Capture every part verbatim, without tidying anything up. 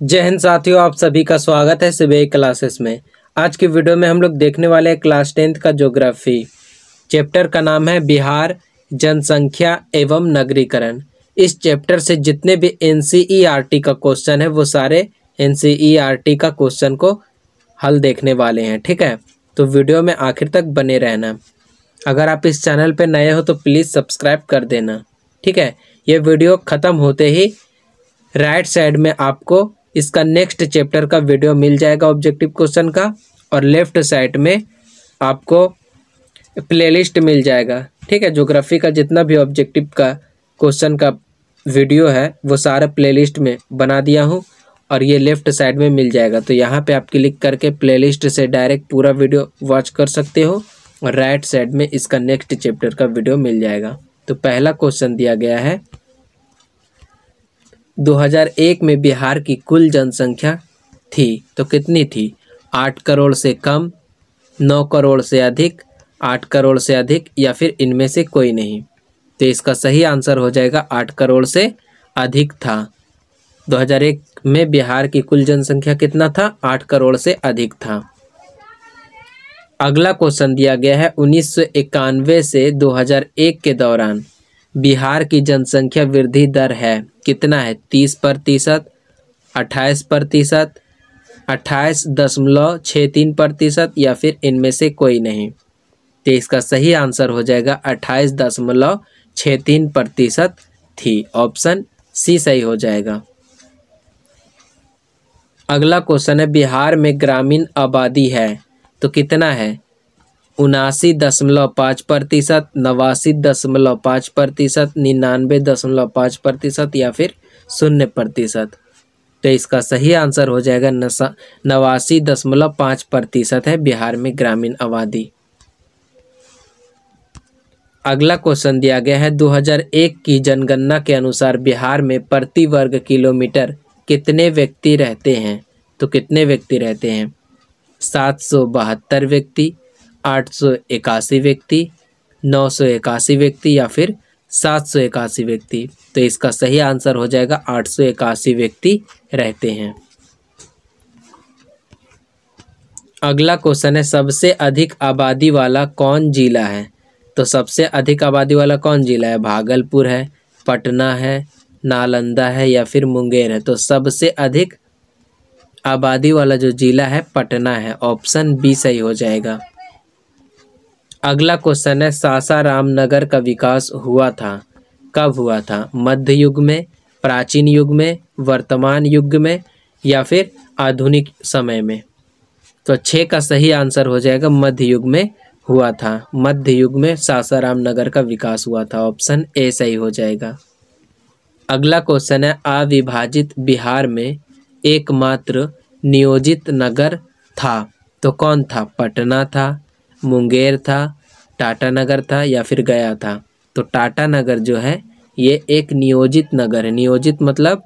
जय हिंद साथियों, आप सभी का स्वागत है सुबह क्लासेस में। आज की वीडियो में हम लोग देखने वाले हैं क्लास टेंथ का ज्योग्राफी। चैप्टर का नाम है बिहार, जनसंख्या एवं नगरीकरण। इस चैप्टर से जितने भी एनसीईआरटी का क्वेश्चन है वो सारे एनसीईआरटी का क्वेश्चन को हल देखने वाले हैं। ठीक है, तो वीडियो में आखिर तक बने रहना। अगर आप इस चैनल पर नए हो तो प्लीज़ सब्सक्राइब कर देना। ठीक है, ये वीडियो ख़त्म होते ही राइट साइड में आपको इसका नेक्स्ट चैप्टर का वीडियो मिल जाएगा ऑब्जेक्टिव क्वेश्चन का, और लेफ्ट साइड में आपको प्लेलिस्ट मिल जाएगा। ठीक है, ज्योग्राफी का जितना भी ऑब्जेक्टिव का क्वेश्चन का वीडियो है वो सारा प्लेलिस्ट में बना दिया हूँ और ये लेफ्ट साइड में मिल जाएगा। तो यहाँ पे आप क्लिक करके प्लेलिस्ट से डायरेक्ट पूरा वीडियो वॉच कर सकते हो और राइट साइड में इसका नेक्स्ट चैप्टर का वीडियो मिल जाएगा। तो पहला क्वेश्चन दिया गया है, दो हज़ार एक में बिहार की कुल जनसंख्या थी तो कितनी थी? आठ करोड़ से कम, नौ करोड़ से अधिक, आठ करोड़ से अधिक या फिर इनमें से कोई नहीं। तो इसका सही आंसर हो जाएगा आठ करोड़ से अधिक था। दो हज़ार एक में बिहार की कुल जनसंख्या कितना था? आठ करोड़ से अधिक था। अगला क्वेश्चन दिया गया है, उन्नीस सौ इक्यानवे से दो हज़ार एक के दौरान बिहार की जनसंख्या वृद्धि दर है कितना है? तीस प्रतिशत, अट्ठाईस प्रतिशत, अट्ठाईस दशमलव छः तीन प्रतिशत या फिर इनमें से कोई नहीं। तो इसका सही आंसर हो जाएगा अट्ठाईस दशमलव छः तीन प्रतिशत थी। ऑप्शन सी सही हो जाएगा। अगला क्वेश्चन है, बिहार में ग्रामीण आबादी है तो कितना है? उनासी दशमलव पाँच प्रतिशत, नवासी दशमलव पाँच प्रतिशत, निन्यानवे दशमलव पाँच प्रतिशत या फिर शून्य प्रतिशत। तो इसका सही आंसर हो जाएगा नशा नवासी दशमलव पाँच प्रतिशत है बिहार में ग्रामीण आबादी। अगला क्वेश्चन दिया गया है, दो हज़ार एक की जनगणना के अनुसार बिहार में प्रति वर्ग किलोमीटर कितने व्यक्ति रहते हैं? तो कितने व्यक्ति रहते हैं? सात सौ बहत्तर व्यक्ति, आठ सौ इक्यासी व्यक्ति, नौ सौ इक्यासी व्यक्ति या फिर सात सौ इक्यासी व्यक्ति। तो इसका सही आंसर हो जाएगा आठ सौ इक्यासी व्यक्ति रहते हैं। अगला क्वेश्चन है, सबसे अधिक आबादी वाला कौन जिला है? तो सबसे अधिक आबादी वाला कौन जिला है? भागलपुर है, पटना है, नालंदा है या फिर मुंगेर है। तो सबसे अधिक आबादी वाला जो जिला है पटना है। ऑप्शन बी सही हो जाएगा। अगला क्वेश्चन है, सासाराम नगर का विकास हुआ था, कब हुआ था? मध्य युग में, प्राचीन युग में, वर्तमान युग में या फिर आधुनिक समय में। तो छः का सही आंसर हो जाएगा मध्य युग में हुआ था। मध्य युग में सासाराम नगर का विकास हुआ था। ऑप्शन ए सही हो जाएगा। अगला क्वेश्चन है, अविभाजित बिहार में एकमात्र नियोजित नगर था तो कौन था? पटना था, मुंगेर था, टाटा नगर था या फिर गया था। तो टाटा नगर जो है ये एक नियोजित नगर है। नियोजित मतलब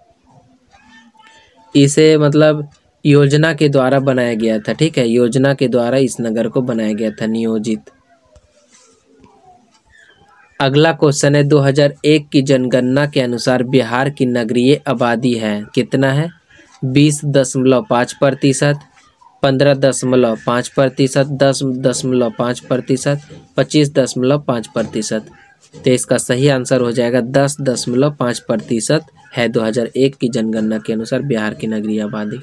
इसे मतलब योजना के द्वारा बनाया गया था। ठीक है, योजना के द्वारा इस नगर को बनाया गया था, नियोजित। अगला क्वेश्चन है, दो हज़ार एक की जनगणना के अनुसार बिहार की नगरीय आबादी है कितना है? बीस दशमलव पाँच प्रतिशत, पंद्रह दशमलव पाँच प्रतिशत, दस दशमलव पाँच प्रतिशत, पच्चीस दशमलव पाँच प्रतिशत। तो इसका सही आंसर हो जाएगा दस दशमलव पाँच प्रतिशत है दो हज़ार एक की जनगणना के अनुसार बिहार की नगरीय आबादी।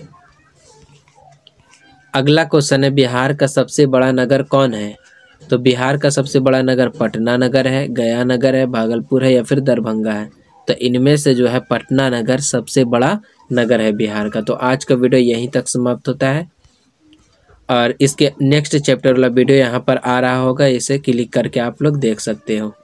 अगला क्वेश्चन है, बिहार का सबसे बड़ा नगर कौन है? तो बिहार का सबसे बड़ा नगर पटना नगर है, गया नगर है, भागलपुर है या फिर दरभंगा है। तो इनमें से जो है पटना नगर सबसे बड़ा नगर है बिहार का। तो आज का वीडियो यहीं तक समाप्त होता है और इसके नेक्स्ट चैप्टर वाला वीडियो यहाँ पर आ रहा होगा, इसे क्लिक करके आप लोग देख सकते हो।